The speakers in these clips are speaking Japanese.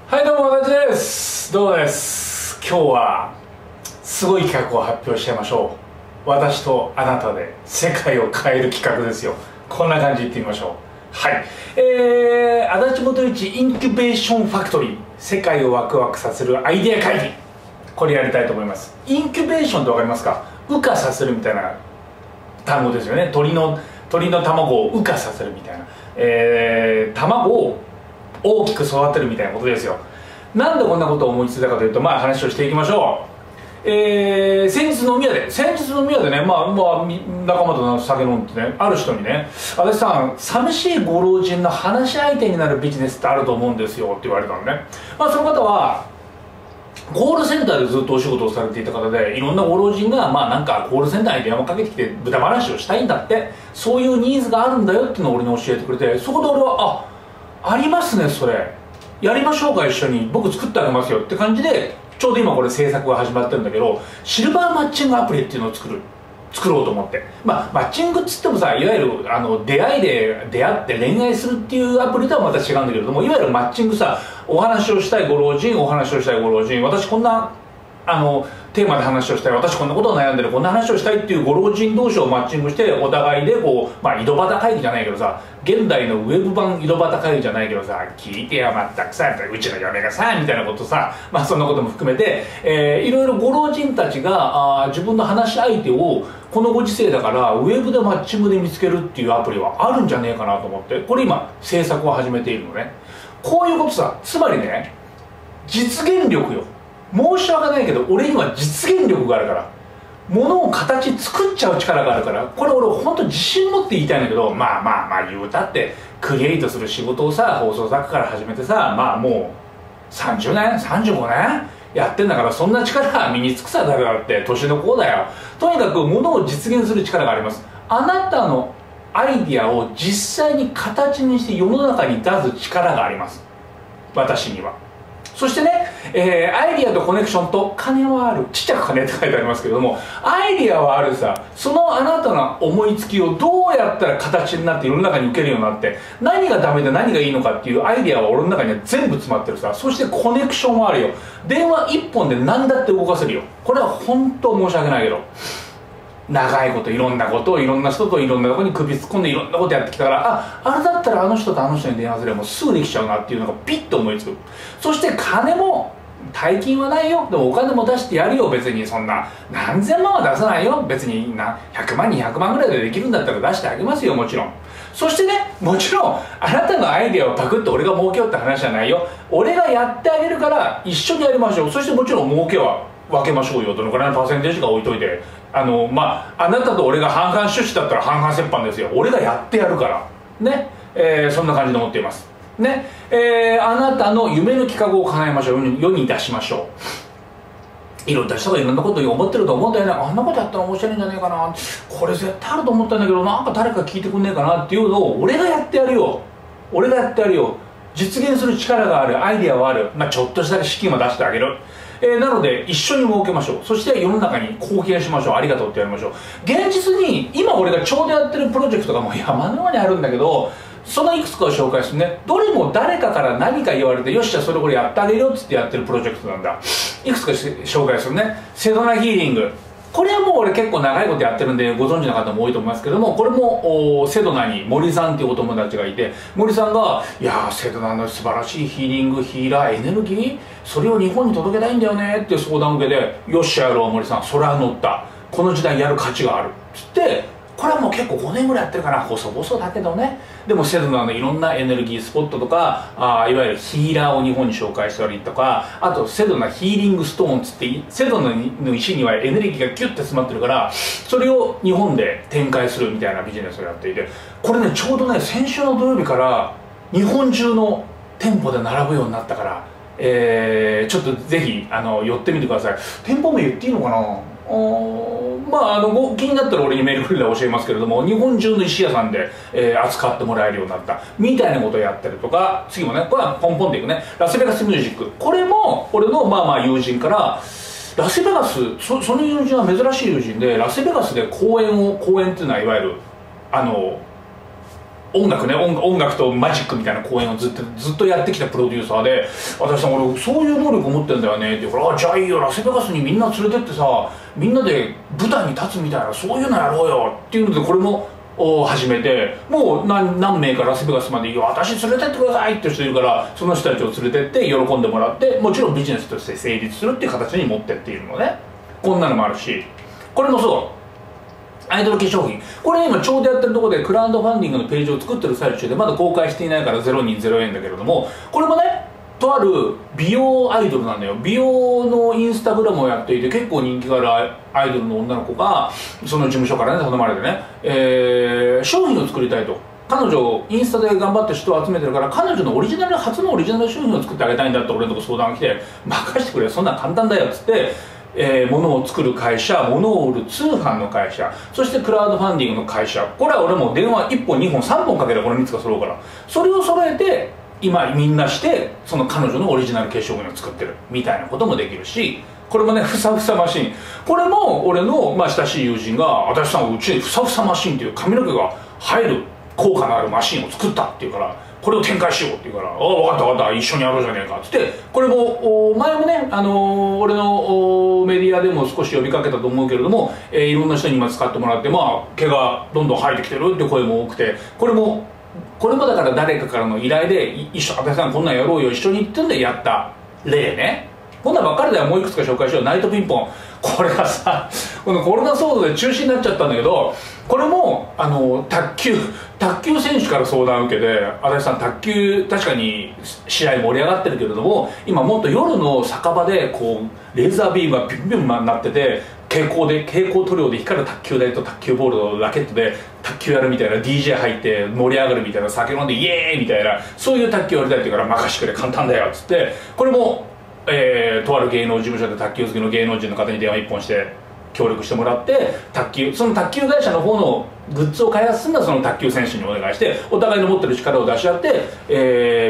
はい、どうも、私です。どうもです。今日はすごい企画を発表しちゃいましょう。私とあなたで世界を変える企画ですよ。こんな感じでいってみましょう。はい、足立元一インキュベーションファクトリー、世界をワクワクさせるアイデア会議、これやりたいと思います。インキュベーションって分かりますか？羽化させるみたいな単語ですよね。鳥の卵を羽化させるみたいな、卵を大きく育てるみたいなことですよ。なんでこんなことを思いついたかというと、話をしていきましょう。先日飲み屋でね、仲間と酒飲んでね、ある人にね、足立さん、寂しいご老人の話し相手になるビジネスってあると思うんですよって言われたのね。その方はコールセンターでずっとお仕事をされていた方で、いろんなご老人がなんかコールセンターに電話かけてきて豚話をしたいんだって、そういうニーズがあるんだよっていうのを俺に教えてくれて、そこで俺はありますね、それやりましょうか、一緒に僕作ってあげますよって感じで、ちょうど今これ制作が始まってるんだけど、シルバーマッチングアプリっていうのを作ろうと思って、マッチングっつってもさ、いわゆる出会いで出会って恋愛するっていうアプリとはまた違うんだけれども、いわゆるマッチングさ、お話をしたいご老人、私こんなテーマで話をしたい、私こんなことを悩んでる、こんな話をしたいっていうご老人同士をマッチングして、お互いでこう、井戸端会議じゃないけどさ、現代のウェブ版井戸端会議じゃないけどさ、聞いてよまったくさ、うちの嫁がさみたいなことさ、そんなことも含めて、いろいろご老人たちが自分の話し相手をこのご時世だからウェブでマッチングで見つけるっていうアプリはあるんじゃねえかなと思って、これ今制作を始めているのね。こういうことさ、つまりね、実現力よ。申し訳ないけど俺には実現力があるから、物を形作っちゃう力があるから、これ俺本当自信持って言いたいんだけど、言うたってクリエイトする仕事をさ、放送作家から始めてさ、もう30年35年やってんだから、そんな力は身につくさ、だからって年の子だよ。とにかく物を実現する力があります。あなたのアイディアを実際に形にして世の中に出す力があります、私には。そしてね、アイディアとコネクションと金はある、ちっちゃく金って書いてありますけれども、アイディアはあるさ、そのあなたの思いつきをどうやったら形になって世の中に受けるようになって、何がダメで何がいいのかっていうアイディアは俺の中には全部詰まってるさ。そしてコネクションはあるよ。電話一本で何だって動かせるよ。これは本当申し訳ないけど、長いこといろんなことをいろんな人といろんなところに首突っ込んでいろんなことやってきたから、あれだったらあの人とあの人に電話すればもうすぐできちゃうなっていうのがピッと思いつく。そして金も大金はないよ、でもお金も出してやるよ。別にそんな何千万は出さないよ。別に100万200万ぐらいでできるんだったら出してあげますよ、もちろん。そしてね、もちろんあなたのアイデアをパクって俺が儲けようって話じゃないよ。俺がやってあげるから一緒にやりましょう。そしてもちろん儲けは分けましょうよ。どのくらいのパーセンテージか置いといて、あなたと俺が半々出資だったら半々折半ですよ。俺がやってやるからね、そんな感じで思っていますね。あなたの夢の企画を叶えましょう。世に出しましょう。いろんな人がいろんなことを思ってると思うんだよね。あんなことやったら面白いんじゃないかな、これ絶対あると思ったんだけど、なんか誰か聞いてくんねえかなっていうのを俺がやってやるよ。実現する力がある、アイデアはある、ちょっとした資金も出してあげる。なので一緒に儲けましょう。そして世の中に貢献しましょう。ありがとうってやりましょう。現実に今俺がちょうどやってるプロジェクトがもう山のようにあるんだけど、そのいくつかを紹介するね。どれも誰かから何か言われて、よしじゃあそれこれやってあげるよっつってやってるプロジェクトなんだ。いくつか紹介するね。セドナヒーリング、これはもう俺結構長いことやってるんでご存知の方も多いと思いますけども、これもセドナに森さんっていうお友達がいて、森さんが「いやセドナの素晴らしいヒーリング、ヒーラー、エネルギー、それを日本に届けたいんだよね」って相談を受けて「よっしゃやろう森さん、それは乗った、この時代やる価値がある」っつって、これはもう結構5年ぐらいやってるかな、細々だけどね。でもセドナのいろんなエネルギースポットとか、いわゆるヒーラーを日本に紹介したりとか、あとセドナヒーリングストーンっつって、セドナの石にはエネルギーがギュッて詰まってるから、それを日本で展開するみたいなビジネスをやっていて、これね、ちょうどね、先週の土曜日から日本中の店舗で並ぶようになったから、ちょっとぜひ寄ってみてください。店舗名言っていいのかな。気になったら俺にメールくれたら教えますけれども、日本中の石屋さんで、扱ってもらえるようになったみたいなことをやったりとか、次もね、これはポンポンっていくね、ラスベガスミュージック、これも俺の友人から、ラスベガス、その友人は珍しい友人で、ラスベガスで公演っていうのは、いわゆる音楽ね、音楽とマジックみたいな公演をずっとやってきたプロデューサーで、私さん俺そういう能力持ってんだよねって言うから、じゃあいいよ、ラスベガスにみんな連れてってさ、みんなで舞台に立つみたいな、そういうのやろうよっていうので、これも始めて、もう何名かラスベガスまで「いや私連れてってください」って人いるから、その人たちを連れてって喜んでもらって、もちろんビジネスとして成立するっていう形に持ってっているのね。こんなのもあるし、これもそうアイドル化粧品、これ今ちょうどやってるところでクラウドファンディングのページを作ってる最中で、まだ公開していないから0人0円だけれども、これもねとある美容アイドルなんだよ。美容のインスタグラムをやっていて結構人気があるアイドルの女の子がその事務所からね頼まれてね、商品を作りたいと。彼女インスタで頑張って人を集めてるから、彼女の初のオリジナル商品を作ってあげたいんだって俺のとこ相談が来て、任せてくれ、そんなん簡単だよっつって、物を作る会社、物を売る通販の会社、そしてクラウドファンディングの会社、これは俺も電話1本2本3本かけてこの3つが揃うから、それを揃えて今みんなしてその彼女のオリジナル化粧品を作ってるみたいなこともできるし、これもねふさふさマシン、これも俺の、親しい友人が「私さんうちにふさふさマシンっていう髪の毛が生える効果のあるマシンを作った」っていうから、これを展開しようって言うから「ああ分かった分かった、一緒にやろうじゃねえか」っつって、これも前もね、俺のメディアでも少し呼びかけたと思うけれども、いろんな人に今使ってもらって、毛がどんどん生えてきてるって声も多くて、これもだから誰かからの依頼で「一緒、私さんこんなんやろうよ一緒に」ってんでやった例ね。こんなんばっかりではもういくつか紹介しよう。ナイトピンポン、これがさこのコロナ騒動で中止になっちゃったんだけど、これも卓球選手から相談を受けて、足立さん卓球確かに試合盛り上がってるけれども、今もっと夜の酒場でこうレーザービームがビュンビュンなってて、蛍光塗料で光る卓球台と卓球ボールのラケットで卓球やるみたいな、 DJ 入って盛り上がるみたいな、酒飲んでイエーイみたいな、そういう卓球やりたいって言うから任してくれ簡単だよっつって、これもとある芸能事務所で卓球好きの芸能人の方に電話一本して協力してもらって、その卓球会社の方のグッズを開発するのはその卓球選手にお願いして、お互いの持ってる力を出し合って、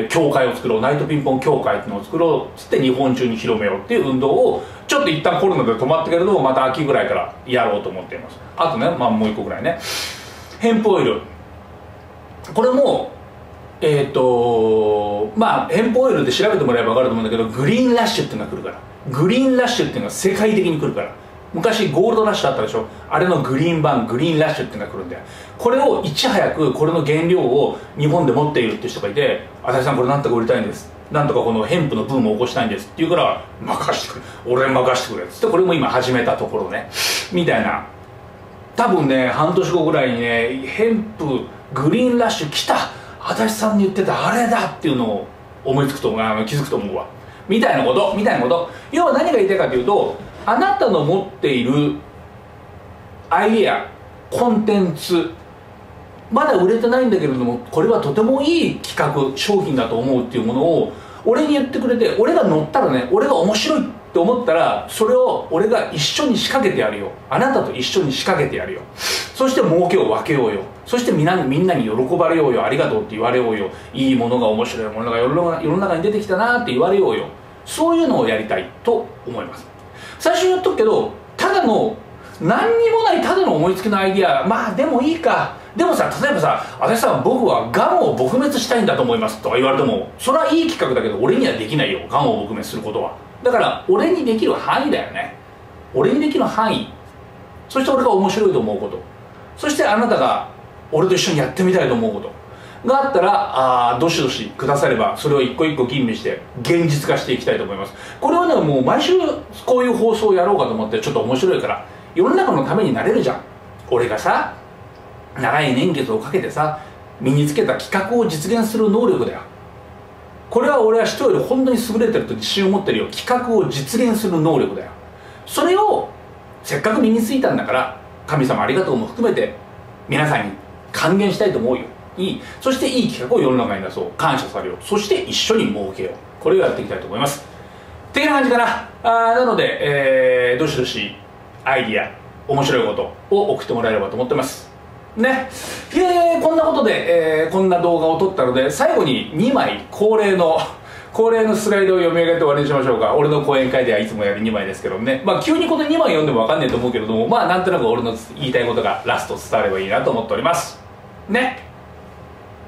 協会を作ろう、ナイトピンポン協会っていうのを作ろうっつって日本中に広めようっていう運動を、ちょっと一旦コロナで止まったけれどもまた秋ぐらいからやろうと思っています。あとね、もう一個ぐらいね、ヘンプオイル、これもヘンプオイルで調べてもらえば分かると思うんだけど、グリーンラッシュっていうのが来るから、グリーンラッシュっていうのが世界的に来るから、昔ゴールドラッシュあったでしょ、あれのグリーン版グリーンラッシュっていうのが来るんだよ。これをいち早くこれの原料を日本で持っているっていう人がいて「足立さんこれなんとか売りたいんです、なんとかこのヘンプのブームを起こしたいんです」って言うから「任してくれ、俺に任してくれ」っつって、これも今始めたところねみたいな。多分ね半年後ぐらいにね、ヘンプグリーンラッシュ来た、足立さんに言ってたあれだっていうのを思いつくと思う、気づくと思うわみたいなこと。要は何が言いたいかというと、あなたの持っているアイデア、コンテンツ、まだ売れてないんだけれどもこれはとてもいい企画商品だと思うっていうものを俺に言ってくれて、俺が乗ったらね、俺が面白いって思ったらそれを俺が一緒に仕掛けてやるよ、あなたと一緒に仕掛けてやるよ、そして儲けを分けようよ、そしてみんなに喜ばれようよ、ありがとうって言われようよ、いいものが面白いものが世の中に出てきたなって言われようよ、そういうのをやりたいと思います。最初に言っとくけど、ただの何にもないただの思いつきのアイディア、でもいいか、でもさ、例えばさ「足立さん僕はがんを撲滅したいんだと思います」とか言われても、それはいい企画だけど俺にはできないよ、がんを撲滅することは。だから俺にできる範囲だよね、俺にできる範囲、そして俺が面白いと思うこと、そしてあなたが俺と一緒にやってみたいと思うことがあったら、どしどしくださればそれを一個一個吟味して現実化していきたいと思います。これはねもう毎週こういう放送をやろうかと思って、ちょっと面白いから世の中のためになれるじゃん。俺がさ長い年月をかけてさ身につけた企画を実現する能力だよ。これは俺は人より本当に優れてると自信を持ってるよ。企画を実現する能力だよ。それをせっかく身についたんだから神様ありがとうも含めて皆さんに還元したいと思うよ。そしていい企画を世の中に出そう、感謝されよう、そして一緒に儲けよう、これをやっていきたいと思います。っていう感じかな。なので、どしどしアイディア面白いことを送ってもらえればと思ってますね。こんなことで、こんな動画を撮ったので、最後に2枚恒例のスライドを読み上げて終わりにしましょうか。俺の講演会ではいつもやる2枚ですけどね、急にこの2枚読んでも分かんないと思うけれども、なんとなく俺の言いたいことがラスト伝わればいいなと思っておりますね。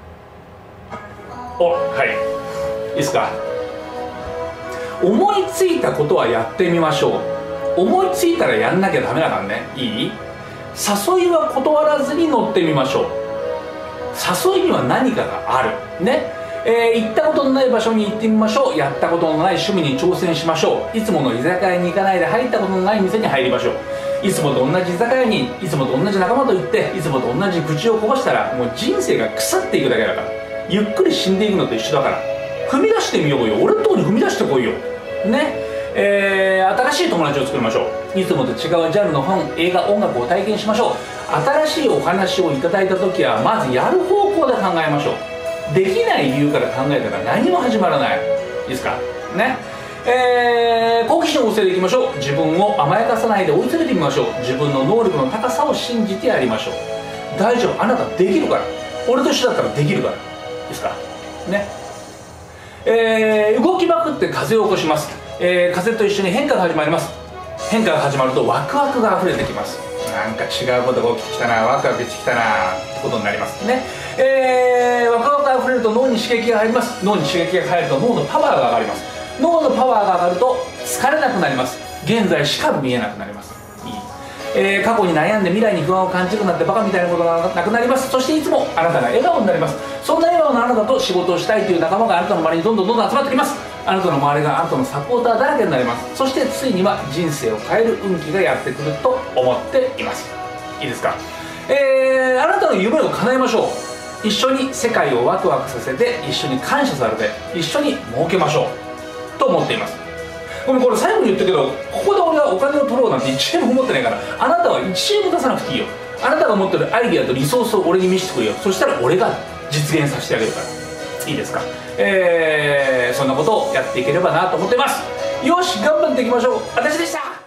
いいですか。思いついたことはやってみましょう。思いついたらやんなきゃダメだからね。いい？誘いは断らずに乗ってみましょう。誘いには何かがあるね。行ったことのない場所に行ってみましょう。やったことのない趣味に挑戦しましょう。いつもの居酒屋に行かないで入ったことのない店に入りましょう。いつもと同じ居酒屋にいつもと同じ仲間と行っていつもと同じ愚痴をこぼしたらもう人生が腐っていくだけだから。ゆっくり死んでいくのと一緒だから踏み出してみようよ。俺のとこに踏み出してこいよね。新しい友達を作りましょう。いつもと違うジャンルの本、映画、音楽を体験しましょう。新しいお話をいただいた時はまずやる方向で考えましょう。できない理由から考えたら何も始まらない。いいですかね。好奇心旺盛でいきましょう。自分を甘やかさないで追い詰めてみましょう。自分の能力の高さを信じてやりましょう。大丈夫、あなたできるから。俺と一緒だったらできるから。いいですかね。動きまくって風を起こします。風と一緒に変化が始まります。変化が始まるとワクワクが溢れてきます。なんか違うことが起きてきたな、ワクワクしてきたなってことになりますね。ワクワクが溢れると脳に刺激が入ります。脳に刺激が入ると脳のパワーが上がります。脳のパワーが上がると疲れなくなります。現在しか見えなくなります。過去に悩んで未来に不安を感じるなってバカみたいなことがなくなります。そしていつもあなたが笑顔になります。そんな笑顔のあなたと仕事をしたいという仲間があなたの周りにどんどん集まってきます。あなたの周りがあなたのサポーターだらけになります。そしてついには人生を変える運気がやってくると思っています。いいですか。あなたの夢を叶えましょう。一緒に世界をワクワクさせて一緒に感謝されて一緒に儲けましょうと思っています。これ最後に言ったけど、ここで俺はお金を取ろうなんて1円も思ってないから、あなたは1円も出さなくていいよ。あなたが持ってるアイディアとリソースを俺に見せてくれよ。そしたら俺が実現させてあげるから。いいですか。そんなことをやっていければなと思っています。よし、頑張っていきましょう。私でした。